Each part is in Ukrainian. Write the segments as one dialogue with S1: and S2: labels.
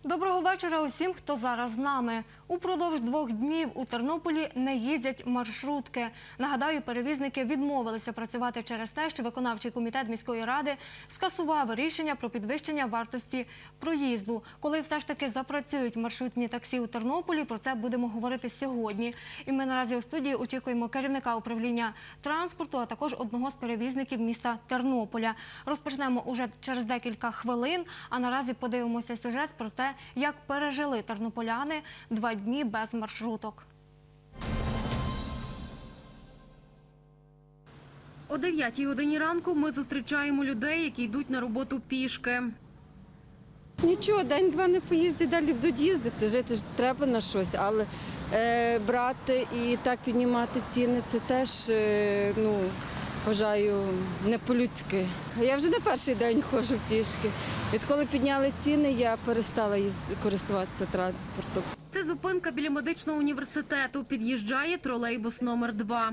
S1: Доброго вечора усім, хто зараз з нами. Упродовж 2 днів у Тернополі не їздять маршрутки. Нагадаю, перевізники відмовилися працювати через те, що виконавчий комітет міської ради скасував рішення про підвищення вартості проїзду. Коли все ж таки запрацюють маршрутні таксі у Тернополі, про це будемо говорити сьогодні. І ми наразі у студії очікуємо керівника управління транспорту, а також одного з перевізників міста Тернополя. Розпочнемо уже через декілька хвилин, а наразі подивимося сюжет про те, як пережили тернополяни 2 дні без маршруток.
S2: О 9-й годині ранку ми зустрічаємо людей, які йдуть на роботу пішки.
S3: Нічого, день-два не поїздить, далі будуть їздити, жити ж треба на щось, але брати і так піднімати ціни – це теж, вважаю, не по-людськи. Я вже не перший день ходжу пішки. Відколи підняли ціни, я перестала користуватися транспортом.
S2: Це зупинка біля медичного університету. Під'їжджає тролейбус номер 2.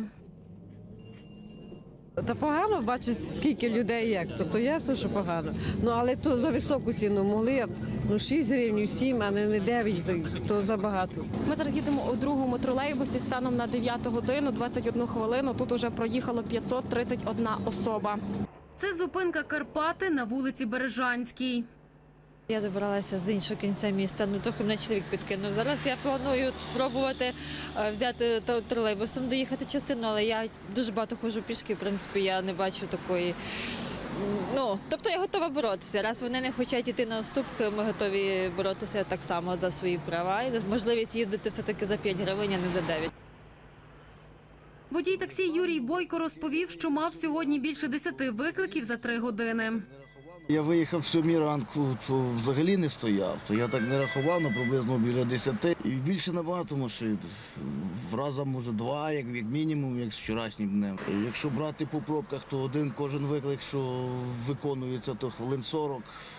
S4: Та погано бачити, скільки людей як. Тобто ясно, що погано. Але то за високу ціну могли, 6 гривень, 7, а не 9, то забагато.
S5: Ми зараз їдемо у другому тролейбусі станом на 9 годину, 21 хвилину. Тут уже проїхало 531 особа.
S2: Це зупинка Карпати на вулиці Бережанській.
S6: Я добралася з іншого кінця міста, трохи мене чоловік підкинув. Зараз я планую спробувати взяти тролейбусом, доїхати частину, але я дуже багато ходжу пішки, в принципі, я не бачу такої. Тобто я готова боротися. Раз вони не хочуть йти на уступки, ми готові боротися так само за свої права і за можливість їздити все-таки за 5 гривень, а не за 9.
S2: Водій таксі Юрій Бойко розповів, що мав сьогодні більше 10 викликів за 3 години.
S7: Я виїхав в 7 ранку, то взагалі не стояв. То я так не рахував, приблизно біля 10. І більше набагато машин. В раза, може, 2, як мінімум, як з вчорашнім днем. Якщо брати по пробках, то кожен виклик, що виконується, то хвилин 40.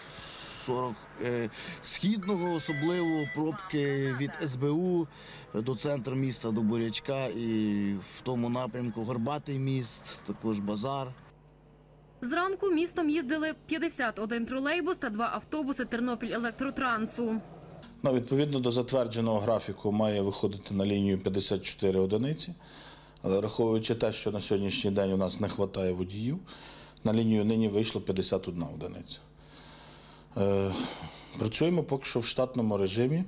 S7: Східного, особливо пробки від СБУ до центру міста, до Бурячка. І в тому напрямку Горбатий міст, також базар.
S2: Зранку містом їздили 51 тролейбус та 2 автобуси Тернопіль-Електротрансу.
S8: Відповідно до затвердженого графіку має виходити на лінію 54 одиниці, але враховуючи те, що на сьогоднішній день у нас не вистачає водіїв, на лінію нині вийшло 51 одиниця. Працюємо поки що в штатному режимі.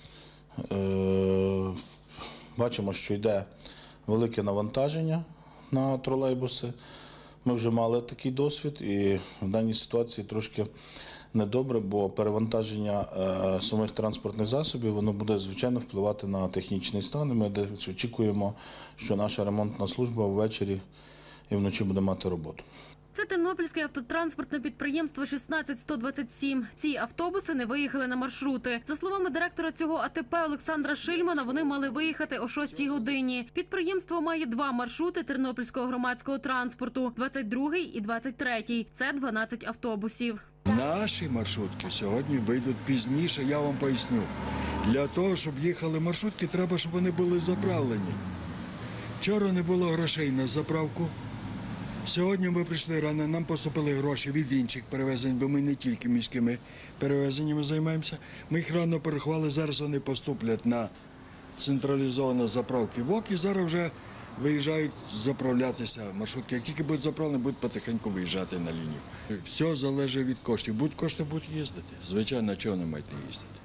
S8: Бачимо, що йде велике навантаження на тролейбуси. Ми вже мали такий досвід і в даній ситуації трошки недобре, бо перевантаження самих транспортних засобів, воно буде, звичайно, впливати на технічний стан. І ми очікуємо, що наша ремонтна служба ввечері і вночі буде мати роботу.
S2: Це Тернопільське автотранспортне підприємство 16127. Ці автобуси не виїхали на маршрути. За словами директора цього АТП Олександра Шильмана, вони мали виїхати о 6 годині. Підприємство має 2 маршрути тернопільського громадського транспорту – 22-й і 23-й. Це 12 автобусів.
S9: Наші маршрутки сьогодні вийдуть пізніше, я вам поясню. Для того, щоб їхали маршрутки, треба, щоб вони були заправлені. Вчора не було грошей на заправку. Сьогодні ми прийшли рано, нам поступили гроші від інших перевезень, бо ми не тільки міськими перевезеннями займаємося. Ми їх рано порахували, зараз вони поступлять на централізовані заправки ВОК і зараз вже виїжджають заправлятися маршрутки. Як тільки будуть заправлені, будуть потихеньку виїжджати на лінію. Все залежить від коштів. Будуть кошти, будуть їздити. Звичайно, чого не мають не їздити.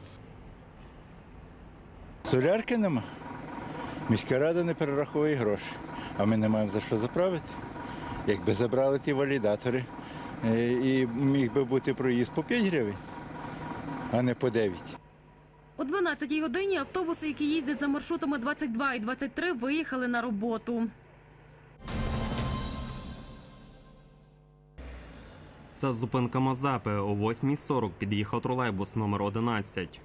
S10: Солярки нема. Міська рада не перераховує гроші, а ми не маємо за що заправити. Якби забрали ті валідатори, і міг би бути проїзд по 5 гривень, а не по 9.
S2: О 12-й годині автобуси, які їздять за маршрутами 22 і 23, виїхали на роботу.
S11: Це зупинка Мазепи. О 8:40 під'їхав тролейбус номер 11.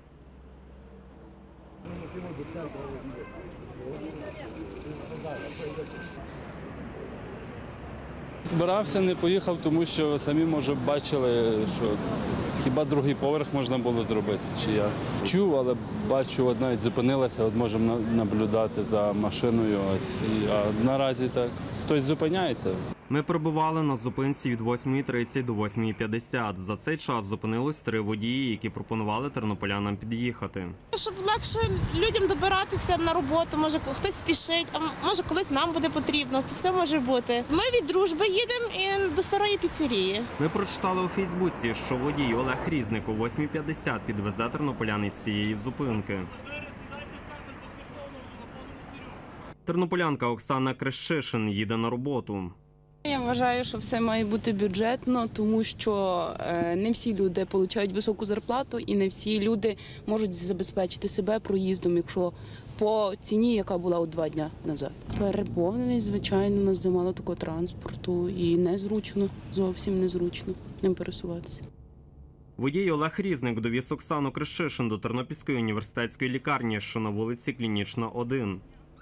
S12: Збирався, не поїхав, тому що самі, може, бачили, що хіба другий поверх можна було зробити, чи я. Чув, але бачу, от навіть зупинилася, от можемо наблюдати за машиною. Ось. А наразі так. Хтось зупиняється.
S11: Ми перебували на зупинці від 8:30 до 8:50. За цей час зупинилось 3 водії, які пропонували тернополянам під'їхати.
S13: Щоб легше людям добиратися на роботу, може хтось спішить, а може колись нам буде потрібно, то все може бути. Ми від Дружби їдемо і до Старої піцерії.
S11: Ми прочитали у Фейсбуці, що водій Олег Різник о 8:50 підвезе тернополян із цієї зупинки. Тернополянка Оксана Крещишин їде на роботу.
S14: Я вважаю, що все має бути бюджетно, тому що не всі люди отримують високу зарплату і не всі люди можуть забезпечити себе проїздом, якщо по ціні, яка була 2 дні назад. Переповнений, звичайно, у нас замало такого транспорту і незручно, зовсім незручно ним пересуватися.
S11: Водій Олег Різник довіз Оксану Крещишин до Тернопільської університетської лікарні, що на вулиці Клінічна, 1.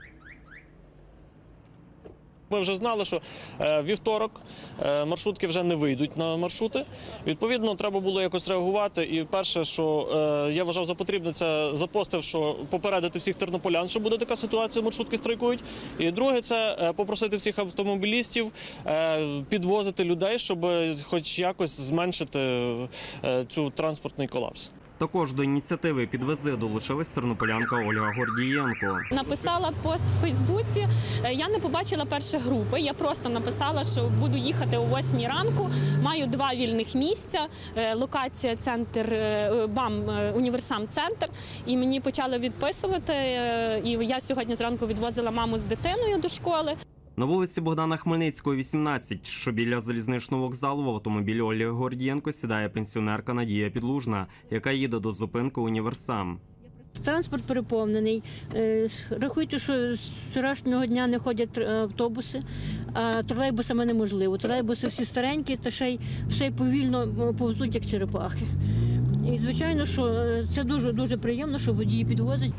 S15: Ми вже знали, що вівторок маршрутки вже не вийдуть на маршрути. Відповідно, треба було якось реагувати. І перше, що я вважав за потрібне, це запостив, що попередити всіх тернополян, що буде така ситуація, маршрутки страйкують. І друге, це попросити всіх автомобілістів підвозити людей, щоб хоч якось зменшити цю транспортний колапс.
S11: Також до ініціативи «Підвези» долучилась тернополянка Ольга Гордієнко.
S16: Написала пост в Фейсбуці, я не побачила перші групи, я просто написала, що буду їхати о 8 ранку, маю 2 вільних місця, локація центр БАМ, Універсам-центр, і мені почали відписувати, і я сьогодні зранку відвозила маму з дитиною до школи.
S11: На вулиці Богдана Хмельницького, 18, що біля залізничного вокзалу, в автомобілі Ольги Гордієнко сідає пенсіонерка Надія Підлужна, яка їде до зупинки «Універсам».
S17: Транспорт переповнений. Рахуйте, що з вчорашнього дня не ходять автобуси, а тролейбусами неможливо. Тролейбуси всі старенькі, та ще й повільно повзуть, як черепахи. І, звичайно, що це дуже приємно, що водії підвозять.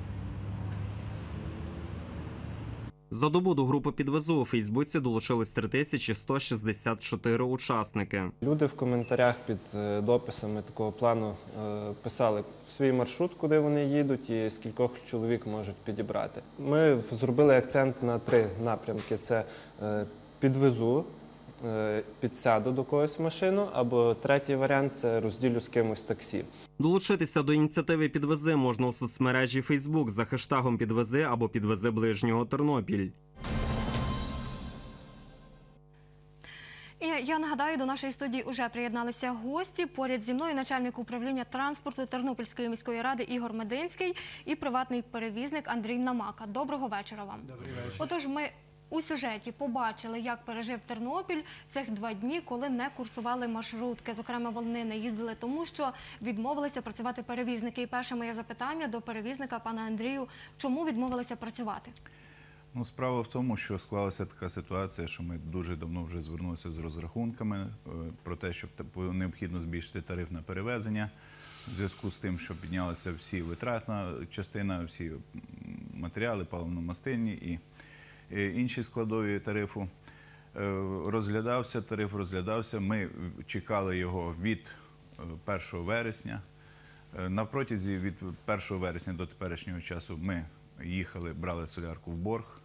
S11: За добу до групи «Підвезу» у Фейсбуці долучились 3164 учасники.
S18: Люди в коментарях під дописами такого плану писали свій маршрут, куди вони їдуть і скількох чоловік можуть підібрати. Ми зробили акцент на 3 напрямки. Це підвезу, підсяду до когось машину, або третій варіант – це розділю з кимось таксі.
S11: Долучитися до ініціативи «Підвези» можна у соцмережі Facebook за хештагом «Підвези» або «Підвези ближнього Тернопіль».
S1: І я нагадаю, до нашої студії вже приєдналися гості. Поряд зі мною начальник управління транспорту Тернопільської міської ради Ігор Мединський і приватний перевізник Андрій Намака. Доброго вечора вам.
S19: Добрий вечір.
S1: Отож, ми у сюжеті побачили, як пережив Тернопіль цих 2 дні, коли не курсували маршрутки. Зокрема, вони не їздили тому, що відмовилися працювати перевізники. І перше моє запитання до перевізника, пана Андрію, чому відмовилися працювати?
S19: Ну, справа в тому, що склалася така ситуація, що ми дуже давно вже звернулися з розрахунками про те, що необхідно збільшити тариф на перевезення в зв'язку з тим, що піднялася всі витратна частина, всі матеріали, паливно-мастильні і інші складові тарифу. Тариф розглядався, ми чекали його від 1 вересня. На протязі від 1 вересня до теперішнього часу ми їхали, брали солярку в борг.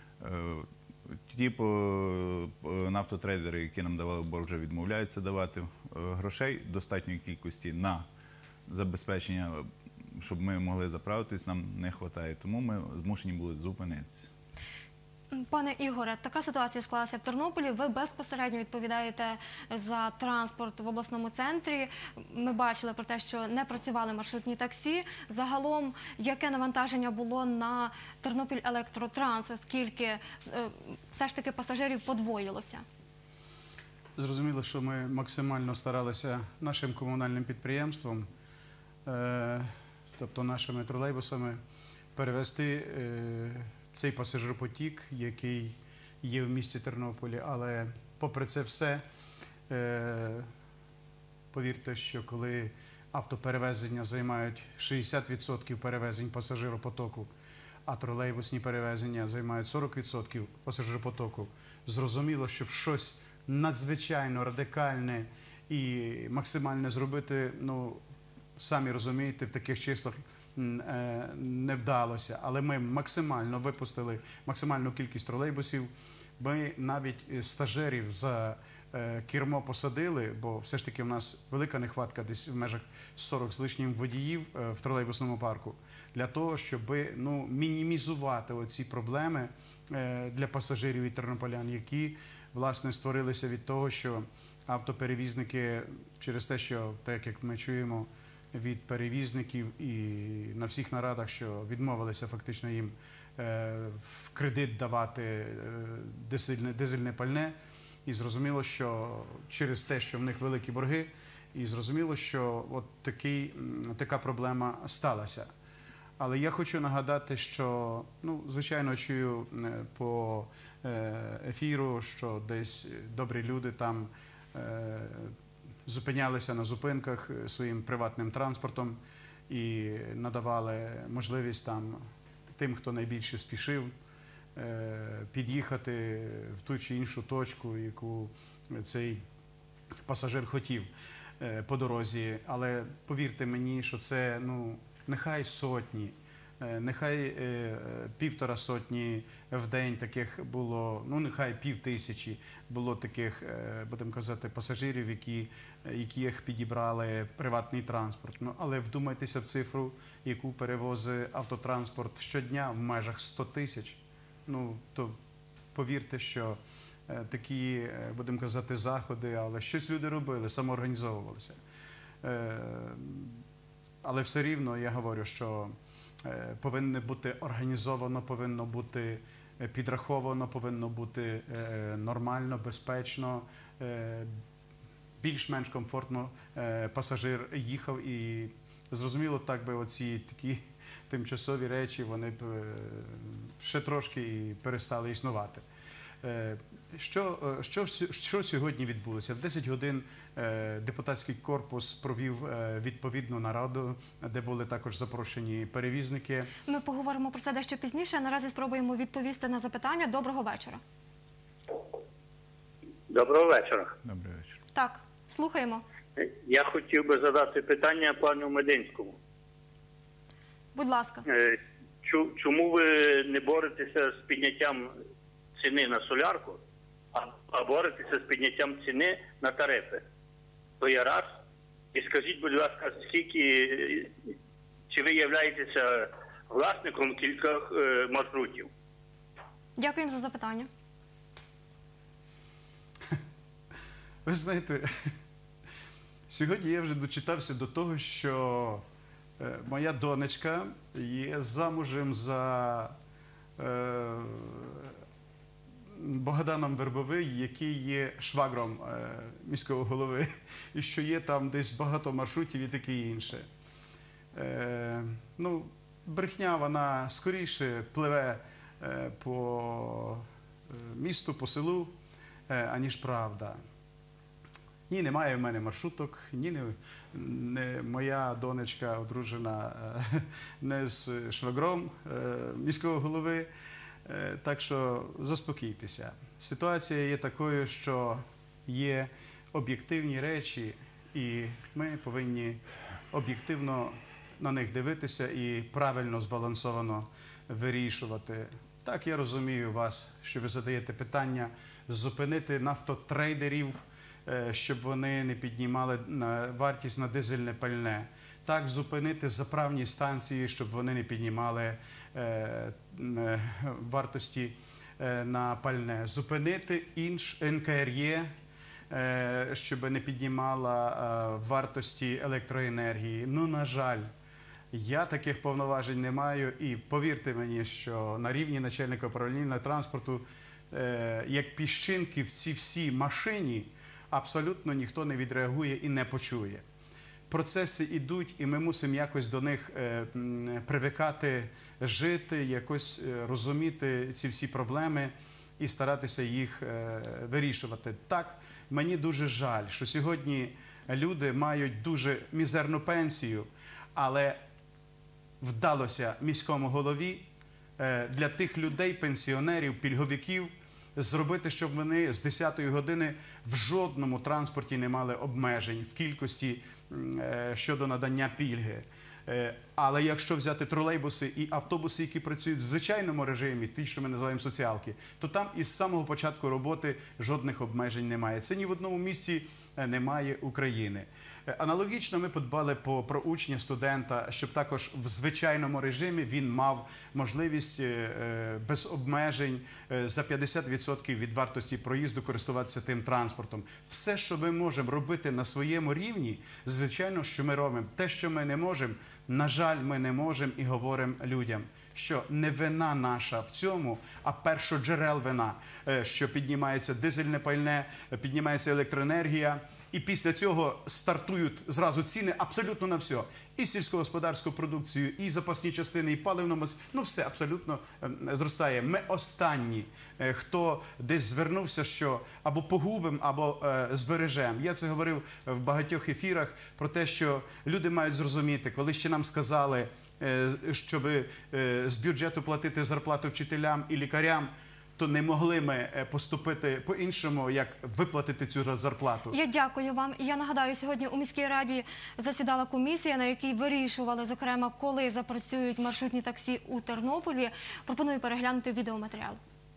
S19: Ті нафтотрейдери, які нам давали борг, вже відмовляються давати грошей достатньої кількості на забезпечення, щоб ми могли заправитись, нам не вистачає. Тому ми змушені були зупинитися.
S1: Пане Ігоре, така ситуація склалася в Тернополі. Ви безпосередньо відповідаєте за транспорт в обласному центрі. Ми бачили про те, що не працювали маршрутні таксі. Загалом, яке навантаження було на Тернопіль-Електротранс, оскільки все ж таки пасажирів подвоїлося?
S20: Зрозуміло, що ми максимально старалися нашим комунальним підприємством, тобто нашими тролейбусами, перевести цей пасажиропотік, який є в місті Тернополі. Але попри це все, повірте, що коли автоперевезення займають 60% перевезень пасажиропотоку, а тролейбусні перевезення займають 40% пасажиропотоку, зрозуміло, щоб щось надзвичайно радикальне і максимальне зробити, ну, самі розумієте, в таких числах не вдалося. Але ми максимально випустили максимальну кількість тролейбусів, Ми навіть стажерів за кермо посадили, бо все ж таки в нас велика нехватка, десь в межах 40 з лишнім водіїв в тролейбусному парку, для того, щоб мінімізувати оці проблеми для пасажирів і тернополян, які, власне, створилися від того, що автоперевізники через те, що, так як ми чуємо від перевізників і на всіх нарадах, що відмовилися фактично їм в кредит давати дизельне пальне, і зрозуміло, що через те, що в них великі борги, і зрозуміло, що от така проблема сталася. Але я хочу нагадати, що, звичайно, чую по ефіру, що десь добрі люди там зупинялися на зупинках своїм приватним транспортом і надавали можливість там тим, хто найбільше спішив, під'їхати в ту чи іншу точку, яку цей пасажир хотів по дорозі. Але повірте мені, що це, нехай сотні, нехай 1,5 сотні в день таких було, нехай 5000 було таких, будемо казати, пасажирів, яких підібрали приватний транспорт. Але вдумайтеся в цифру, яку перевозить автотранспорт щодня в межах 100 тисяч. То повірте, що такі, будемо казати, заходи, але щось люди робили, самоорганізовувалися. Але все рівно я говорю, що повинно бути організовано, повинно бути підраховано, повинно бути нормально, безпечно, більш-менш комфортно пасажир їхав. І зрозуміло, так би оці такі тимчасові речі, вони б ще трошки і перестали існувати. Що сьогодні відбулося? В 10 годин депутатський корпус провів відповідну нараду, де були також запрошені перевізники.
S1: Ми поговоримо про це дещо пізніше, а наразі спробуємо відповісти на запитання. Доброго вечора.
S21: Доброго вечора.
S19: Добрий вечір.
S1: Так, слухаємо.
S21: Я хотів би задати питання пану Мединському.
S1: Будь ласка.
S21: Чому ви не боретеся з підняттям ціни на солярку, а боретеся з підняттям ціни на тарифи? То є раз. І скажіть, будь ласка, чи ви являєтеся власником кількох маршрутів?
S1: Дякуємо за запитання.
S20: Ви знаєте, сьогодні я вже дочитався до того, що моя донечка є замужем за Богданом Вербовим, який є швагром міського голови, і що є там десь багато маршрутів і таке інше. Брехня, вона скоріше пливе по місту, по селу, аніж правда. Ні, немає в мене маршруток, ні, моя донечка одружена не з швагром міського голови. Так що заспокійтеся. Ситуація є такою, що є об'єктивні речі, і ми повинні об'єктивно на них дивитися і правильно, збалансовано вирішувати. Так, я розумію вас, що ви задаєте питання зупинити нафтотрейдерів, щоб вони не піднімали вартість на дизельне пальне. Так, зупинити заправні станції, щоб вони не піднімали вартості на пальне. Зупинити НКРЄ, щоб не піднімала вартості електроенергії. На жаль, я таких повноважень не маю. І повірте мені, що на рівні начальника управління транспорту, як піщинки в цій всій машині, абсолютно ніхто не відреагує і не почує. Процеси йдуть, і ми мусимо якось до них привикати, жити, якось розуміти ці всі проблеми і старатися їх вирішувати. Так, мені дуже жаль, що сьогодні люди мають дуже мізерну пенсію, але вдалося міському голові для тих людей, пенсіонерів, пільговиків, зробити, щоб вони з 10-ї години в жодному транспорті не мали обмежень в кількості щодо надання пільги. Але якщо взяти тролейбуси і автобуси, які працюють в звичайному режимі, ті, що ми називаємо соціалки, то там із самого початку роботи жодних обмежень немає. Це ні в одному місці немає України. Аналогічно ми подбали про учня, студента, щоб також в звичайному режимі він мав можливість без обмежень за 50% від вартості проїзду користуватися тим транспортом. Все, що ми можемо робити на своєму рівні, звичайно, що ми робимо. Те, що ми не можемо, на жаль, ми не можемо і говоримо людям, що не вина наша в цьому, а першоджерел вина, що піднімається дизельне пальне, піднімається електроенергія, і після цього стартують зразу ціни абсолютно на все. І сільськогосподарську продукцію, і запасні частини, і паливну масу, ну все абсолютно зростає. Ми останні, хто десь звернувся, що або погубимо, або збережемо. Я це говорив в багатьох ефірах про те, що люди мають зрозуміти, коли ще нам сказали, щоб з бюджету платити зарплату вчителям і лікарям, то не могли ми поступити по-іншому, як виплатити цю зарплату.
S1: Я дякую вам. Я нагадаю, сьогодні у міській раді засідала комісія, на якій вирішували, зокрема, коли запрацюють маршрутні таксі у Тернополі. Пропоную переглянути відеоматеріал.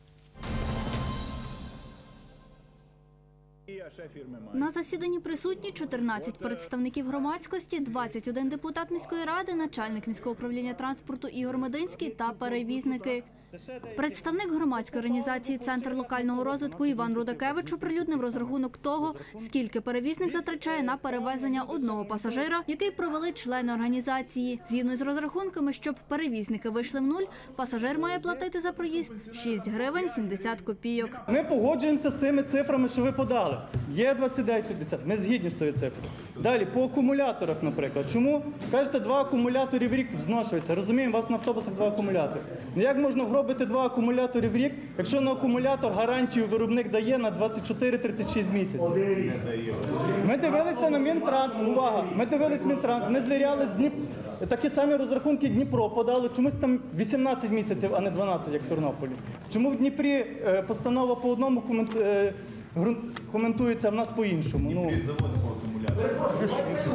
S3: На засіданні присутні 14 представників громадськості, 21 депутат міської ради, начальник міського управління транспорту Ігор Мединський та перевізники. Представник громадської організації «Центр локального розвитку» Іван Рудакевич оприлюднив розрахунок того, скільки перевізник затрачає на перевезення одного пасажира, який провели члени організації. Згідно з розрахунками, щоб перевізники вийшли в нуль, пасажир має платити за проїзд 6 гривень 70 копійок.
S22: Ми погоджуємося з тими цифрами, що ви подали. Є 29,50, ми згідні з тою цифрою. Далі, по акумуляторах, наприклад. Чому? Кажете, 2 акумулятори в рік зношуються. Розуміємо, у вас на автобусах 2 акумулятори. Ну як можна робити 2 акумулятори в рік, якщо на акумулятор гарантію виробник дає на 24-36 місяців? Ми дивилися на Мінтранс, увага, ми дивилися Мінтранс, ми звіряли з Дніпро, такі самі розрахунки Дніпро подали, чомусь там 18 місяців, а не 12, як в Тернополі. Чому в Дніпрі постанова по одному коментується, а в нас по-іншому? Дніпрі заводи по акумулятору.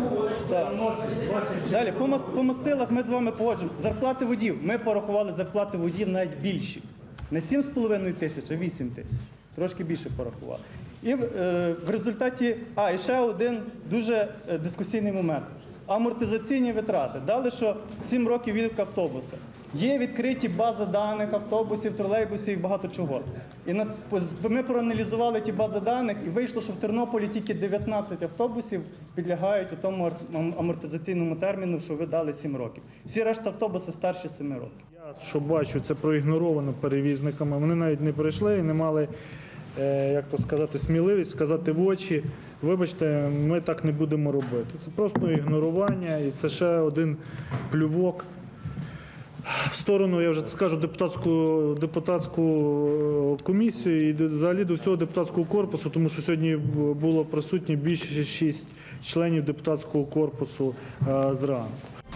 S22: Далі, по мастилах ми з вами погоджуємося. Зарплати водіїв. Ми порахували зарплати водіїв навіть більші. Не 7,5 тисяч, а 8 тисяч. Трошки більше порахували. І в результаті, і ще один дуже дискусійний момент. Амортизаційні витрати. Дали, що 7 років від автобуса. Є відкриті бази даних автобусів, тролейбусів і багато чого. І ми проаналізували ті бази даних і вийшло, що в Тернополі тільки 19 автобусів підлягають у тому амортизаційному терміну, що ви дали 7 років. Всі решта автобуси старші 7 років.
S23: Я, що бачу, це проігноровано перевізниками. Вони навіть не прийшли і не мали, як то сказати, сміливість сказати в очі: вибачте, ми так не будемо робити. Це просто ігнорування і це ще один плювок в сторону, я вже скажу, депутатську комісію і взагалі до всього депутатського корпусу, тому що сьогодні було присутні більше 6 членів депутатського корпусу зранку.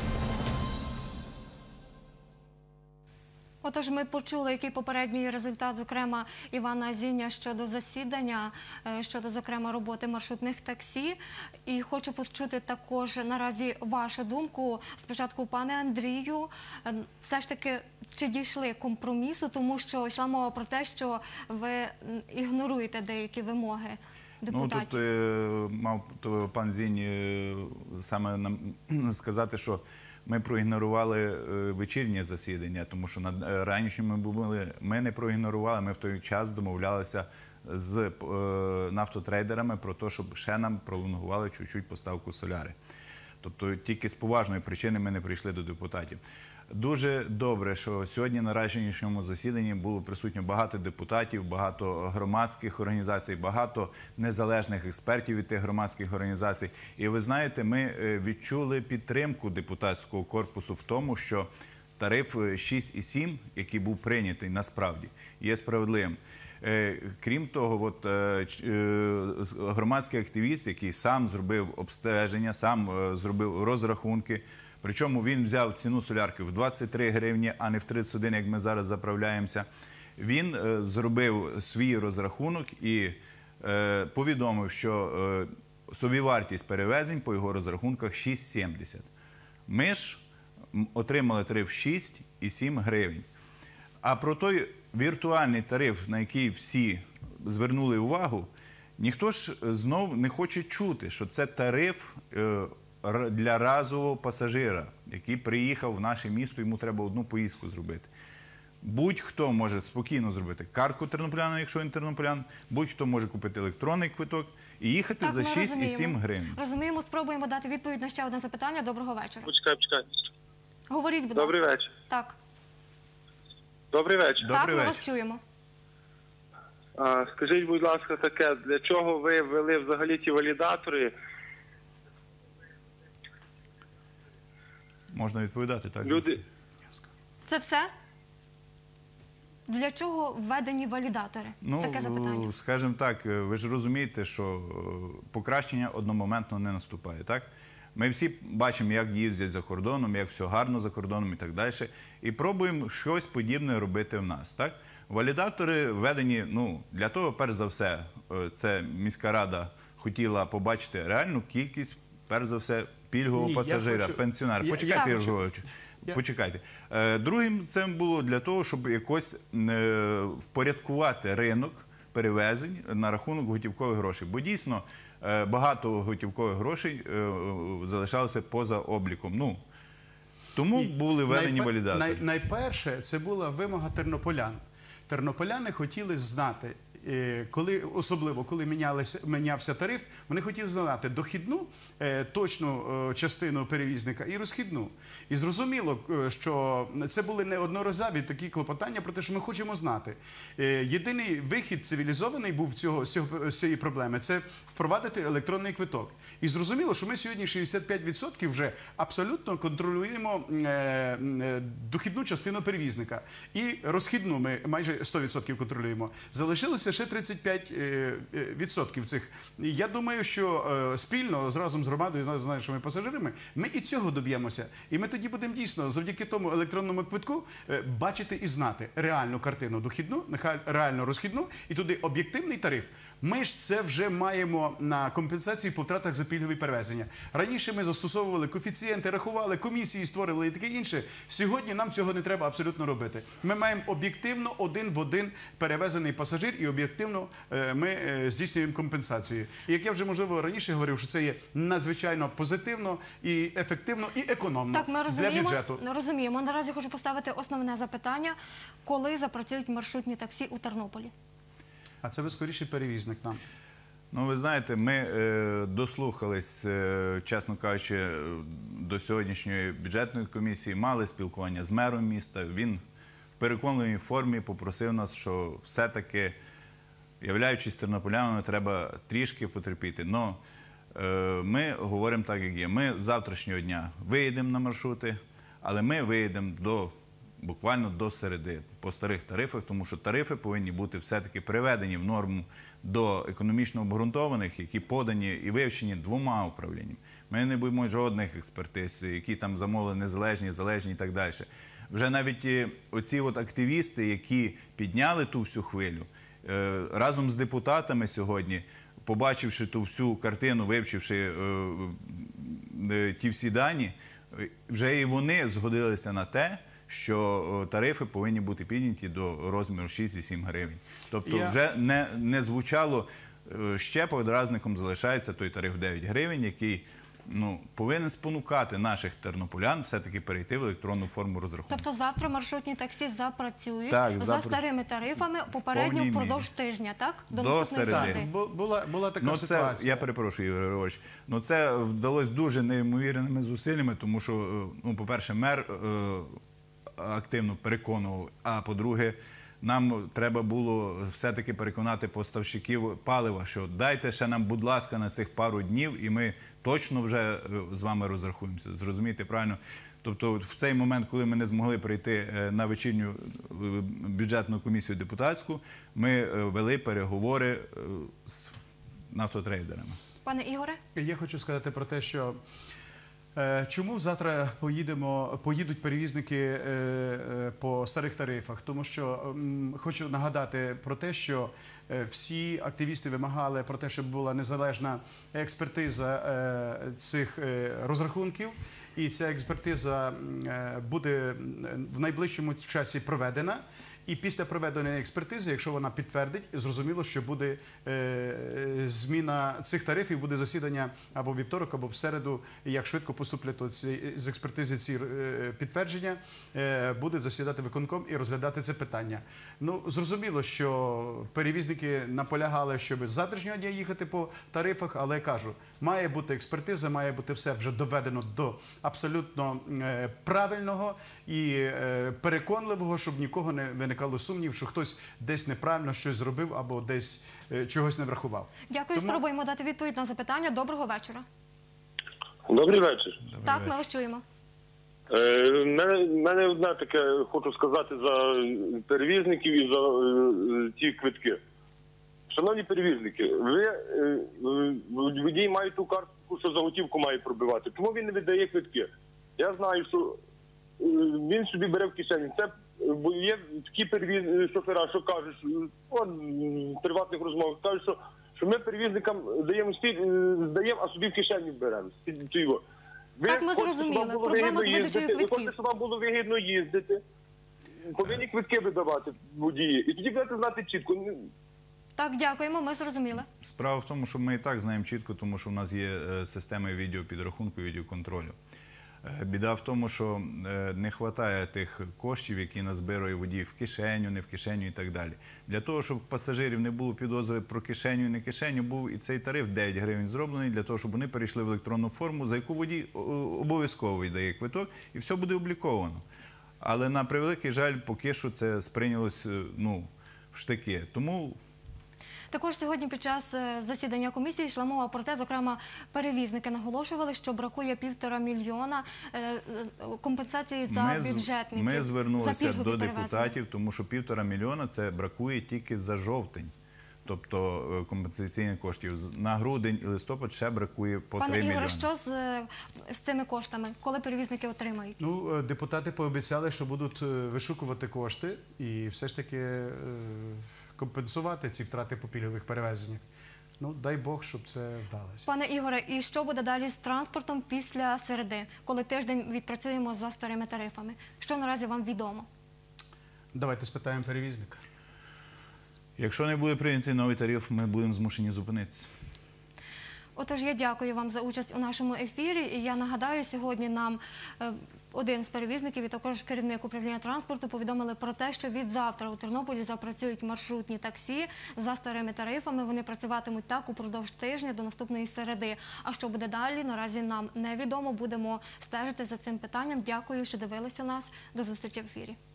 S1: Отож, ми почули, який попередній результат, зокрема, Івана Зіня щодо засідання, щодо, зокрема, роботи маршрутних таксі. І хочу почути також наразі вашу думку. Спочатку, пане Андрію, все ж таки, чи дійшли компромісу, тому що йшла мова про те, що ви ігноруєте деякі вимоги депутатів?
S19: Ну, тут мав пан Зінь саме нам сказати, що ми проігнорували вечірнє засідання, тому що раніше ми не проігнорували, ми в той час домовлялися з нафтотрейдерами про те, щоб ще нам пролонгували чуть-чуть поставку соляри. Тобто тільки з поважної причини ми не прийшли до депутатів. Дуже добре, що сьогодні на ранішньому засіданні було присутньо багато депутатів, багато громадських організацій, багато незалежних експертів від тих громадських організацій. І ви знаєте, ми відчули підтримку депутатського корпусу в тому, що тариф 6,7, який був прийнятий насправді, є справедливим. Крім того, громадський активіст, який сам зробив обстеження, сам зробив розрахунки, причому він взяв ціну солярки в 23 гривні, а не в 31, як ми зараз заправляємося. Він зробив свій розрахунок і повідомив, що собівартість перевезень по його розрахунках 6,70. Ми ж отримали тариф 6 і 7 гривень. А про той віртуальний тариф, на який всі звернули увагу, ніхто ж знов не хоче чути, що це тариф для разового пасажира, який приїхав в наше місто, йому треба одну поїздку зробити. Будь-хто може спокійно зробити картку тернополяна, якщо він тернополян, будь-хто може купити електронний квиток і їхати за 6 і 7 гривень.
S1: Розуміємо, спробуємо дати відповідь на ще одне запитання. Доброго вечора.
S4: Почекай.
S1: Говоріть, будь ласка.
S4: Добрий вечір.
S1: Так.
S4: Добрий вечір.
S1: Так, ми вас чуємо.
S4: Скажіть, будь ласка, таке, для чого ви ввели взагалі ті валідатори?
S19: Можна відповідати, так?
S4: Люди...
S1: Це все? Для чого введені валідатори? Таке запитання.
S19: Скажімо так, ви ж розумієте, що покращення одномоментно не наступає, так? Ми всі бачимо, як їздять за кордоном, як все гарно за кордоном і так далі. І пробуємо щось подібне робити в нас, так? Валідатори введені, для того, перш за все, це міська рада хотіла побачити реальну кількість, перш за все, пільгового пасажира, пенсіонера. Почекайте, Ігор Григорович. Почекайте. Другим це було для того, щоб якось впорядкувати ринок перевезень на рахунок готівкових грошей. Бо дійсно багато готівкових грошей залишалося поза обліком. Тому були введені валідатори.
S20: Найперше, це була вимога тернополян. Тернополяни хотіли знати, особливо коли мінявся тариф, вони хотіли знати дохідну точну частину перевізника і розхідну. І зрозуміло, що це були неодноразові такі клопотання про те, що ми хочемо знати. Єдиний вихід цивілізований був з цієї проблеми – це впровадити електронний квиток. І зрозуміло, що ми сьогодні 65% вже абсолютно контролюємо дохідну частину перевізника. І розхідну ми майже 100% контролюємо. Залишилося ще 35% цих. Я думаю, що спільно, разом з громадою, з нашими пасажирами, ми і цього доб'ємося. І ми тоді будемо дійсно, завдяки тому електронному квитку, бачити і знати реальну картину дохідну, реальну розхідну, і туди об'єктивний тариф. Ми ж це вже маємо на компенсації по втратах за пільгові перевезення. Раніше ми застосовували коефіцієнти, рахували, комісії створили і таке інше. Сьогодні нам цього не треба абсолютно робити. Ми маємо об'єктивно один в один перевезений пасажир і об'єктивно ми здійснюємо компенсацію. І як я вже, можливо, раніше говорив, що це є надзвичайно позитивно і ефективно і економно для бюджету.
S1: Так, ми розуміємо. Наразі хочу поставити основне запитання. Коли запрацюють маршрутні таксі у Тернополі?
S20: А це ви скоріше перевізник нам.
S19: Ви знаєте, ми дослухались, чесно кажучи, до сьогоднішньої бюджетної комісії, мали спілкування з мером міста. Він в переконливій формі попросив нас, що все-таки, являючись тернополянами, треба трішки потерпіти. Но ми говоримо так, як є. Ми з завтрашнього дня виїдемо на маршрути, але ми виїдемо буквально до середи по старих тарифах, тому що тарифи повинні бути все-таки приведені в норму до економічно обґрунтованих, які подані і вивчені двома управліннями. Ми не боїмо жодних експертиз, які там замовили незалежні, залежні і так далі. Вже навіть оці активісти, які підняли ту всю хвилю, разом з депутатами сьогодні, побачивши ту всю картину, вивчивши ті всі дані, вже і вони згодилися на те, що тарифи повинні бути підняті до розміру 6 і 7 гривень. Тобто вже не звучало, ще подразником залишається той тариф 9 гривень, який повинен спонукати наших тернополян все-таки перейти в електронну форму розрахунку.
S1: Тобто завтра маршрутні таксі запрацюють за старими тарифами попередньо впродовж тижня, так?
S19: До середи.
S20: Була така ситуація.
S19: Я перепрошую, Ігор Григорович. Це вдалося дуже неймовірними зусиллями, тому що, по-перше, мер активно переконував, а по-друге, нам треба було все-таки переконати поставщиків палива, що дайте ще нам, будь ласка, на цих пару днів, і ми точно вже з вами розрахуємося. Зрозумієте правильно? Тобто в цей момент, коли ми не змогли прийти на вечірню бюджетну комісію депутатську, ми вели переговори з нафтотрейдерами.
S1: Пане Ігоре?
S20: Я хочу сказати про те, що Чому завтра поїдуть перевізники по старих тарифах? Тому що хочу нагадати про те, що всі активісти вимагали про те, щоб була незалежна експертиза цих розрахунків. І ця експертиза буде в найближчому часі проведена. І після проведеної експертизи, якщо вона підтвердить, зрозуміло, що буде зміна цих тарифів, буде засідання або вівторок, або в середу, як швидко поступлять з експертизи ці підтвердження, буде засідати виконком і розглядати це питання. Ну, зрозуміло, що перевізники наполягали, щоб з завтрашнього дня їхати по тарифах, але я кажу, має бути експертиза, має бути все вже доведено до абсолютно правильного і переконливого, щоб нікого не виникало сумнів, що хтось десь неправильно щось зробив або десь чогось не врахував.
S1: Дякую, спробуємо дати відповідь на запитання. Доброго вечора.
S5: Добрий вечір.
S1: Так, ми вас чуємо.
S5: Мене одне таке, хочу сказати за перевізників і за ті квитки. Шановні перевізники, водій має ту картку, що за готівку має пробивати. Чому він не віддає квитки? Я знаю, що він собі бере в кишені. Це є такі шофера, що кажуть, в приватних розмовах, кажуть, що ми перевізникам даємо, а собі в кишені беремо.
S1: Так, ми зрозуміли. Проблема з видачею квитків.
S5: Ви хочете, щоб вам було вигідно їздити, повинні квитки видавати водії. І тоді будете знати чітко.
S1: Так, дякуємо, ми зрозуміли.
S19: Справа в тому, що ми і так знаємо чітко, тому що в нас є система відеопідрахунку, відеоконтролю. Біда в тому, що не вистачає тих коштів, які назбирує водій в кишеню, не в кишеню і так далі. Для того, щоб в пасажирів не було підозри про кишеню і не кишеню, був і цей тариф 9 гривень зроблений, для того, щоб вони перейшли в електронну форму, за яку водій обов'язково видає квиток, і все буде обліковано. Але на превеликий жаль, поки що це сприйнялось в штики. Тому...
S1: Також сьогодні під час засідання комісії йшла мова про те, зокрема, перевізники наголошували, що бракує 1,5 мільйона компенсації за бюджетників.
S19: Ми звернулися до депутатів, тому що 1,5 мільйона це бракує тільки за жовтень. Тобто компенсаційних коштів. На грудень і листопад ще бракує по 3 мільйони.
S1: Пане Ігоре, що з цими коштами? Коли перевізники отримають?
S20: Ну, депутати пообіцяли, що будуть вишукувати кошти і все ж таки компенсувати ці втрати по пільгових перевезеннях. Ну, дай Бог, щоб це вдалося.
S1: Пане Ігоре, і що буде далі з транспортом після середи, коли тиждень відпрацюємо за старими тарифами? Що наразі вам відомо?
S20: Давайте спитаємо перевізника.
S19: Якщо не буде прийнятий новий тариф, ми будемо змушені зупинитися.
S1: Отож, я дякую вам за участь у нашому ефірі. І я нагадаю, сьогодні нам один з перевізників і також керівник управління транспорту повідомили про те, що від завтра у Тернополі запрацюють маршрутні таксі за старими тарифами. Вони працюватимуть так упродовж тижня до наступної середи. А що буде далі, наразі нам невідомо. Будемо стежити за цим питанням. Дякую, що дивилися нас. До зустрічі в ефірі.